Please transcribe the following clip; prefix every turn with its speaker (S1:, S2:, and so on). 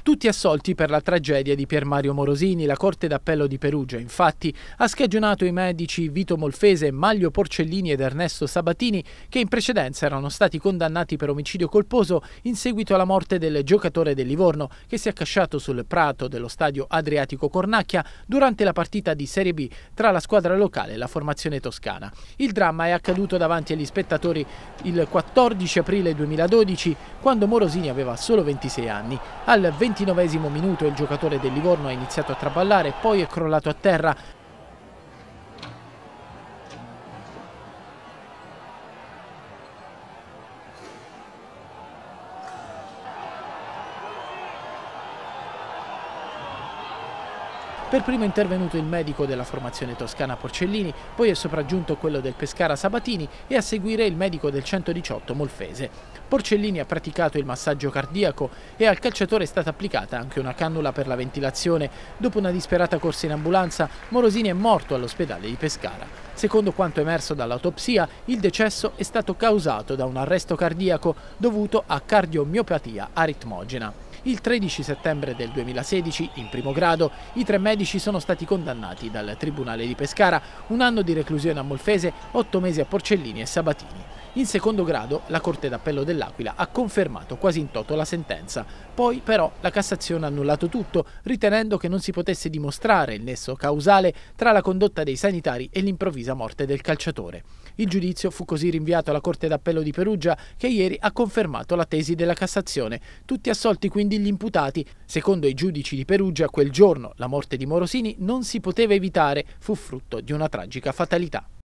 S1: Tutti assolti per la tragedia di Pier Mario Morosini. La Corte d'Appello di Perugia, infatti, ha scagionato i medici Vito Molfese, Maglio Porcellini ed Ernesto Sabatini, che in precedenza erano stati condannati per omicidio colposo in seguito alla morte del giocatore del Livorno, che si è accasciato sul prato dello stadio Adriatico Cornacchia durante la partita di Serie B tra la squadra locale e la formazione toscana. Il dramma è accaduto davanti agli spettatori il 14 aprile 2012, quando Morosini aveva solo 26 anni. Al 29esimo minuto il giocatore del Livorno ha iniziato a traballare, poi è crollato a terra. Per primo è intervenuto il medico della formazione toscana Porcellini, poi è sopraggiunto quello del Pescara Sabatini e a seguire il medico del 118 Molfese. Porcellini ha praticato il massaggio cardiaco e al calciatore è stata applicata anche una cannula per la ventilazione. Dopo una disperata corsa in ambulanza, Morosini è morto all'ospedale di Pescara. Secondo quanto emerso dall'autopsia, il decesso è stato causato da un arresto cardiaco dovuto a cardiomiopatia aritmogena. Il 13 settembre del 2016, in primo grado, i 3 medici sono stati condannati dal Tribunale di Pescara, 1 anno di reclusione a Molfese, 8 mesi a Porcellini e Sabatini. In secondo grado, la Corte d'Appello dell'Aquila ha confermato quasi in toto la sentenza. Poi, però, la Cassazione ha annullato tutto, ritenendo che non si potesse dimostrare il nesso causale tra la condotta dei sanitari e l'improvvisa morte del calciatore. Il giudizio fu così rinviato alla Corte d'Appello di Perugia, che ieri ha confermato la tesi della Cassazione. Tutti assolti quindi gli imputati. Secondo i giudici di Perugia, quel giorno la morte di Morosini non si poteva evitare, fu frutto di una tragica fatalità.